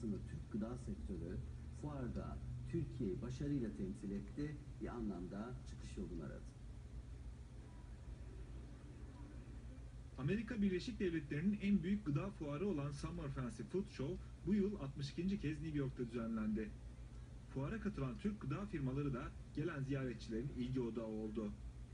iddiasını Türk gıda sektörü fuarda Türkiye'yi başarıyla temsil etti, bir anlamda çıkış yolunu aradı. Amerika Birleşik Devletleri'nin en büyük gıda fuarı olan Summer Fancy Food Show bu yıl 62. kez New York'ta düzenlendi. Fuara katılan Türk gıda firmaları da gelen ziyaretçilerin ilgi odağı oldu.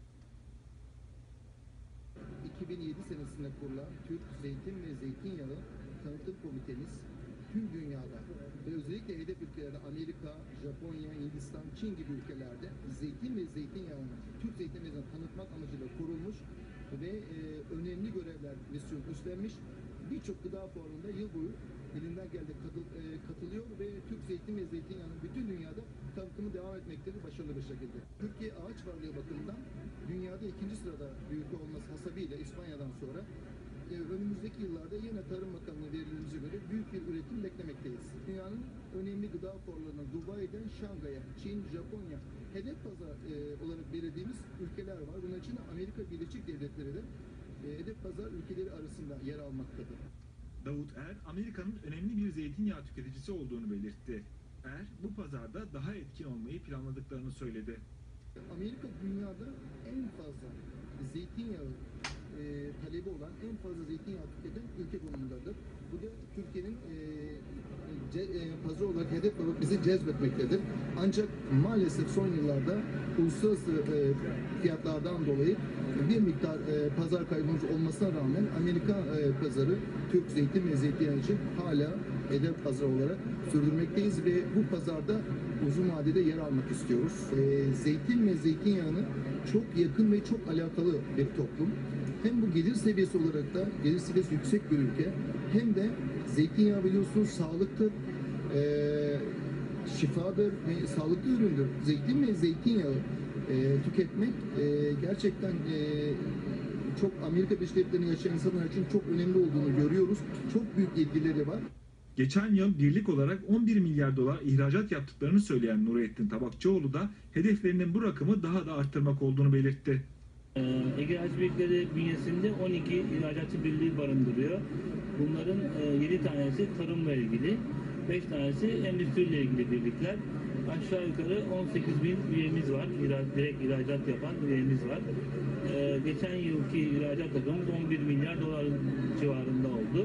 2007 senesinde kurulan Türk Zeytin ve Zeytinyağı Tanıtım Komitemiz tüm dünyada ve özellikle hedef ülkelerde Amerika, Japonya, Hindistan, Çin gibi ülkelerde zeytin ve zeytinyağını, Türk zeytin ve zeytinyağını tanıtmak amacıyla kurulmuş ve önemli görevler, misyon üstlenmiş. Birçok gıda fuarında yıl boyu elinden geldi katılıyor ve Türk zeytin ve zeytinyağının bütün dünyada tanıtımı devam etmektedir başarılı bir şekilde. Türkiye ağaç varlığı bakımından dünyada ikinci sırada bir ülke olması hasabıyla İspanya'dan sonra önümüzdeki yıllarda yine Tarım Bakanlığı verilerimize göre büyük bir üretim beklemekteyiz. Dünyanın önemli gıda fuarlarından Dubai'den Şangay'a, Çin, Japonya hedef pazar olarak belirlediğimiz ülkeler var. Bunun için Amerika Birleşik Devletleri de hedef pazar ülkeleri arasında yer almaktadır. Davut Er, Amerika'nın önemli bir zeytinyağı tüketicisi olduğunu belirtti. Er, bu pazarda daha etkin olmayı planladıklarını söyledi. Amerika dünyada en fazla zeytinyağı talebi olan, en fazla zeytinyağı tüketen ülke konumundadır. Bu da Türkiye'nin pazar olarak hedef olarak bizi cezbetmektedir. Ancak maalesef son yıllarda uluslararası fiyatlardan dolayı bir miktar pazar kaybımız olmasına rağmen Amerika pazarı Türk zeytin ve zeytinyağı için hala hedef pazar olarak sürdürmekteyiz ve bu pazarda uzun vadede yer almak istiyoruz. Zeytin ve zeytinyağını çok yakın ve çok alakalı bir toplum. Hem bu gelir seviyesi olarak da gelir seviyesi yüksek bir ülke, hem de zeytinyağı biliyorsunuz sağlıktır, şifadır ve sağlıklı üründür. Zeytin ve zeytinyağı tüketmek gerçekten çok Amerika Birleşik Devletleri'nde yaşayan insanlar için çok önemli olduğunu görüyoruz. Çok büyük ilgileri var. Geçen yıl birlik olarak 11 milyar dolar ihracat yaptıklarını söyleyen Nurettin Tabakçıoğlu da hedeflerinin bu rakamı daha da arttırmak olduğunu belirtti. Ege İhracat Birlikleri bünyesinde 12 ihracatçı birliği barındırıyor. Bunların 7 tanesi tarımla ilgili, 5 tanesi endüstriyle ilgili birlikler. Aşağı yukarı 18 bin üyemiz var, direkt ihracat yapan üyemiz var. Geçen yılki ihracat rakamımız 11 milyar dolar civarında oldu.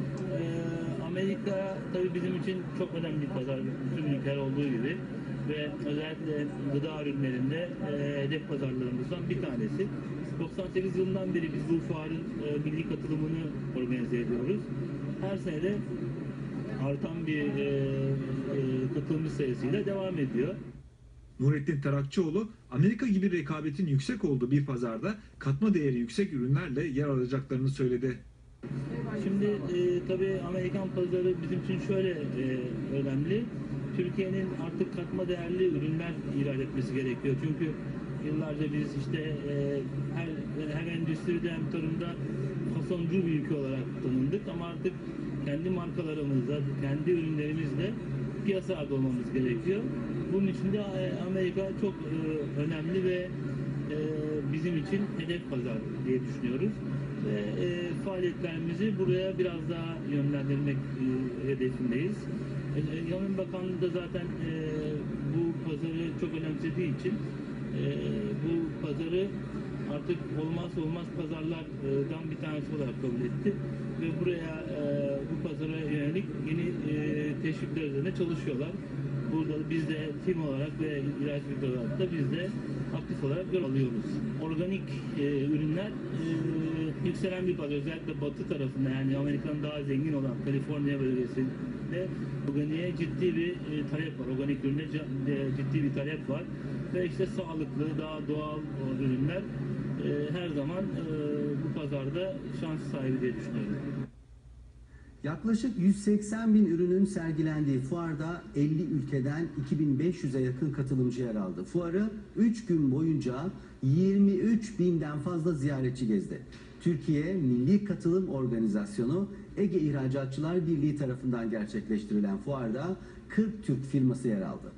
Amerika tabii bizim için çok önemli bir pazar, bütün ülkeler olduğu gibi ve özellikle gıda ürünlerinde hedef pazarlarımızdan bir tanesi. 98 yılından beri biz bu fuarın milli katılımını organize ediyoruz. Her sene de artan bir katılımcı sayısıyla devam ediyor. Nurettin Tarakçıoğlu, Amerika gibi rekabetin yüksek olduğu bir pazarda katma değeri yüksek ürünlerle yer alacaklarını söyledi. Şimdi tabii Amerikan pazarı bizim için şöyle önemli. Türkiye'nin artık katma değerli ürünler ihraç etmesi gerekiyor. Çünkü yıllarca biz işte hem endüstride hem tarımda fasoncu bir ülke olarak tanındık ama artık kendi markalarımızla, kendi ürünlerimizle piyasada olmamız gerekiyor. Bunun için de Amerika çok önemli ve bizim için hedef pazar diye düşünüyoruz. Ve faaliyetlerimizi buraya biraz daha yönlendirmek hedefindeyiz. Tarım Bakanlığı da zaten bu pazarı çok önemsediği için bu pazarı artık olmazsa olmaz pazarlardan bir tanesi olarak kabul etti ve buraya bu pazara yönelik yeni teşvikler üzerine çalışıyorlar. Burada biz de firma olarak ve ihracatçı olarak da biz de aktif olarak yer alıyoruz. Organik ürünler yükselen bir pazar, özellikle batı tarafında, yani Amerika'nın daha zengin olan Kaliforniya bölgesinde organiğe ciddi bir talep var. Organik ürüne ciddi bir talep var ve işte sağlıklı, daha doğal ürünler her zaman bu pazarda şans sahibi diye düşünüyorum. Yaklaşık 180 bin ürünün sergilendiği fuarda 50 ülkeden 2500'e yakın katılımcı yer aldı. Fuarı 3 gün boyunca 23 binden fazla ziyaretçi gezdi. Türkiye Milli Katılım Organizasyonu Ege İhracatçılar Birliği tarafından gerçekleştirilen fuarda 40 Türk firması yer aldı.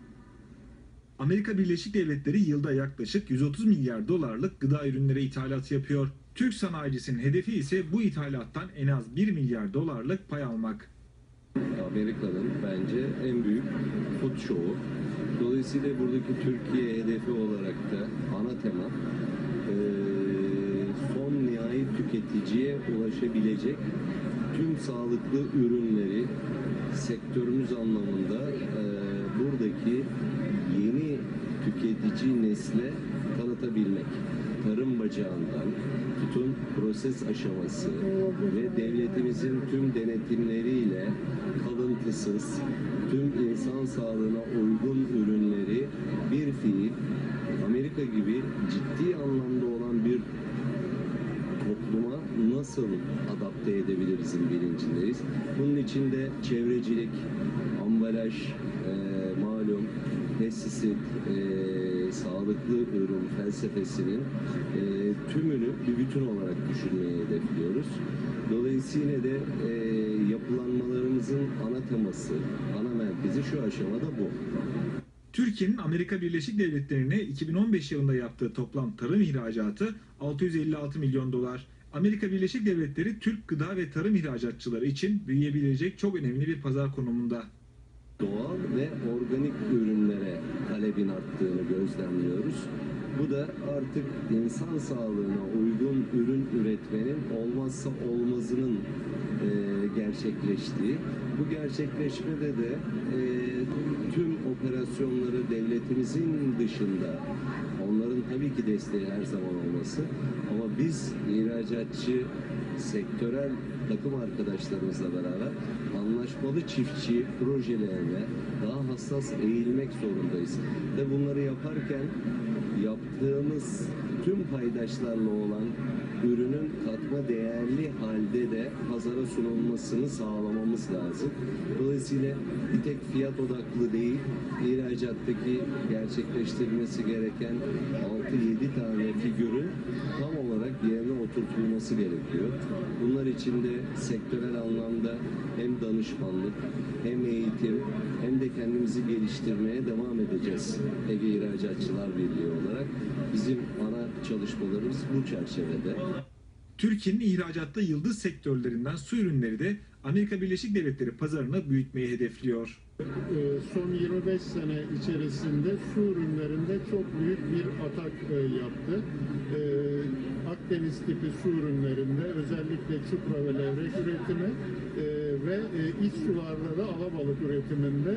Amerika Birleşik Devletleri yılda yaklaşık 130 milyar dolarlık gıda ürünleri ithalatı yapıyor. Türk sanayicisinin hedefi ise bu ithalattan en az 1 milyar dolarlık pay almak. Amerika'nın bence en büyük food show'u. Dolayısıyla buradaki Türkiye hedefi olarak da ana tema son nihai tüketiciye ulaşabilecek tüm sağlıklı ürünleri sektörümüz anlamında buradaki yeni tüketici nesle tanıtabilmek. Tarım bacağından tutun proses aşaması ve devletimizin tüm denetimleriyle kalıntısız, tüm insan sağlığına uygun ürünleri bir fiil Amerika gibi ciddi anlamda olan bir topluma nasıl adapte edebilirizin bilincindeyiz. Bunun içinde çevrecilik, ambalaj, malum pestisit, sağlıklı ürün felsefesinin tümünü bir bütün olarak düşünmeyi hedefliyoruz. Dolayısıyla da yapılanmalarımızın ana teması, ana merkezi şu aşamada bu. Türkiye'nin Amerika Birleşik Devletleri'ne 2015 yılında yaptığı toplam tarım ihracatı 656 milyon dolar. Amerika Birleşik Devletleri Türk gıda ve tarım ihracatçıları için büyüyebilecek çok önemli bir pazar konumunda. Doğal ve organik ürünlere talebin arttığını gözlemliyoruz. Bu da artık insan sağlığına uygun ürün üretmenin olmazsa olmazının gerçekleştiği. Bu gerçekleşmede de tüm operasyonları devletimizin dışında, onların tabii ki desteği her zaman olması, ama biz ihracatçı, sektörel takım arkadaşlarımızla beraber anlaşmalı çiftçi projelerine daha hassas eğilmek zorundayız. Ve bunları yaparken yaptığımız tüm paydaşlarla olan ürünün katma değerli halde de pazara sunulmasını sağlamamız lazım. Dolayısıyla bir tek fiyat odaklı değil, ihracattaki gerçekleştirilmesi gereken 6-7 tane figürün tam olarak yerine oturtulması gerekiyor. Bunlar için de sektörel anlamda hem danışmanlık, hem eğitim, hem de kendimizi geliştirmeye devam edeceğiz. Ege İhracatçılar Birliği olarak bizim ana çalışmalarımız bu çerçevede. Türkiye'nin ihracatta yıldız sektörlerinden su ürünleri de Amerika Birleşik Devletleri pazarını büyütmeyi hedefliyor. Son 25 sene içerisinde su ürünlerinde çok büyük bir atak yaptı. Akdeniz tipi su ürünlerinde özellikle çupra ve levrek üretimi ve iç sularda da alabalık üretiminde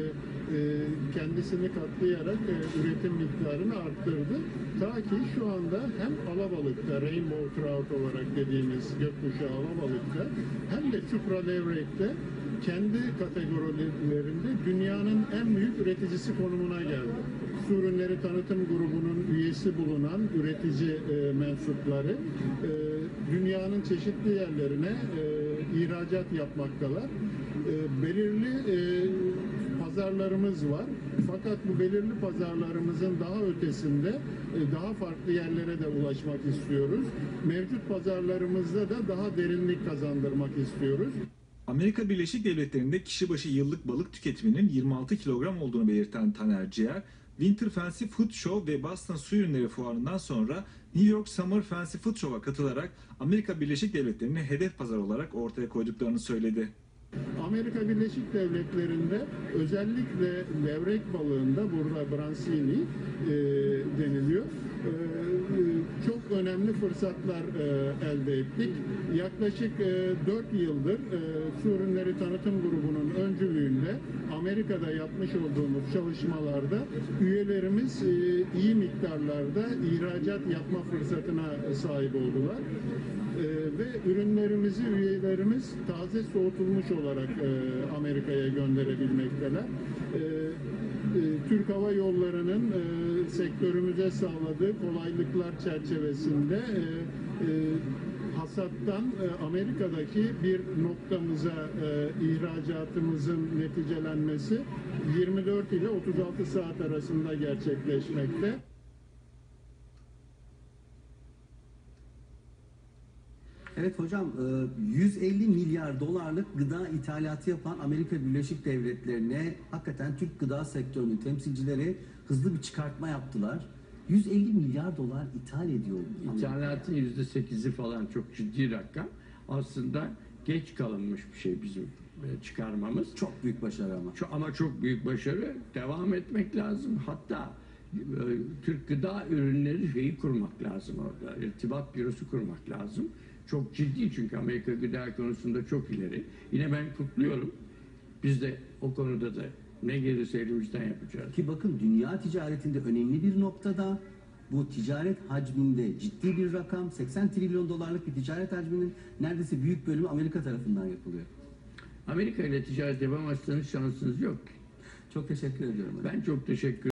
kendisini katlayarak üretim miktarını arttırdı. Ta ki şu anda hem alabalıkta, rainbow trout olarak dediğimiz gökkuşağı alabalıkta, hem de çupra levrekte kendi kategorilerinde dünyanın en büyük üreticisi konumuna geldi. Su Ürünleri Tanıtım Grubu'nun üyesi bulunan üretici mensupları dünyanın çeşitli yerlerine ihracat yapmaktalar. Belirli pazarlarımız var. Fakat bu belirli pazarlarımızın daha ötesinde daha farklı yerlere de ulaşmak istiyoruz. Mevcut pazarlarımızda da daha derinlik kazandırmak istiyoruz. Amerika Birleşik Devletleri'nde kişi başı yıllık balık tüketiminin 26 kilogram olduğunu belirten Taner Ciğer, Winter Fancy Food Show ve Boston Su Ürünleri Fuarı'ndan sonra New York Summer Fancy Food Show'a katılarak Amerika Birleşik Devletleri'ni hedef pazar olarak ortaya koyduklarını söyledi. Amerika Birleşik Devletleri'nde özellikle levrek balığında, burada brancini deniliyor, çok önemli fırsatlar elde ettik. Yaklaşık 4 yıldır Su Ürünleri Tanıtım Grubu'nun öncülüğünde Amerika'da yapmış olduğumuz çalışmalarda üyelerimiz iyi miktarlarda ihracat yapma fırsatına sahip oldular. Ve ürünlerimizi üyelerimiz taze soğutulmuş olarak Amerika'ya gönderebilmekteler. Türk Hava Yolları'nın sektörümüze sağladığı kolaylıklar çerçevesinde hasattan Amerika'daki bir noktamıza ihracatımızın neticelenmesi 24 ile 36 saat arasında gerçekleşmekte. Evet hocam, 150 milyar dolarlık gıda ithalatı yapan Amerika Birleşik Devletleri'ne hakikaten Türk gıda sektörünün temsilcileri hızlı bir çıkartma yaptılar. 150 milyar dolar ithal ediyor. İthalatın %8'i falan çok ciddi rakam. Aslında geç kalınmış bir şey bizim çıkarmamız. Çok büyük başarı ama. Ama çok büyük başarı. Devam etmek lazım. Hatta Türk gıda ürünleri şeyi kurmak lazım orada. İrtibat bürosu kurmak lazım. Çok ciddi çünkü Amerika gıda konusunda çok ileri. Yine ben kutluyorum. Biz de o konuda da ne gelirse elimizden yapacağız. Ki bakın dünya ticaretinde önemli bir noktada, bu ticaret hacminde ciddi bir rakam, 80 trilyon dolarlık bir ticaret hacminin neredeyse büyük bölümü Amerika tarafından yapılıyor. Amerika ile ticaret yapamazsanız şansınız yok. Çok teşekkür ediyorum. Ben çok teşekkür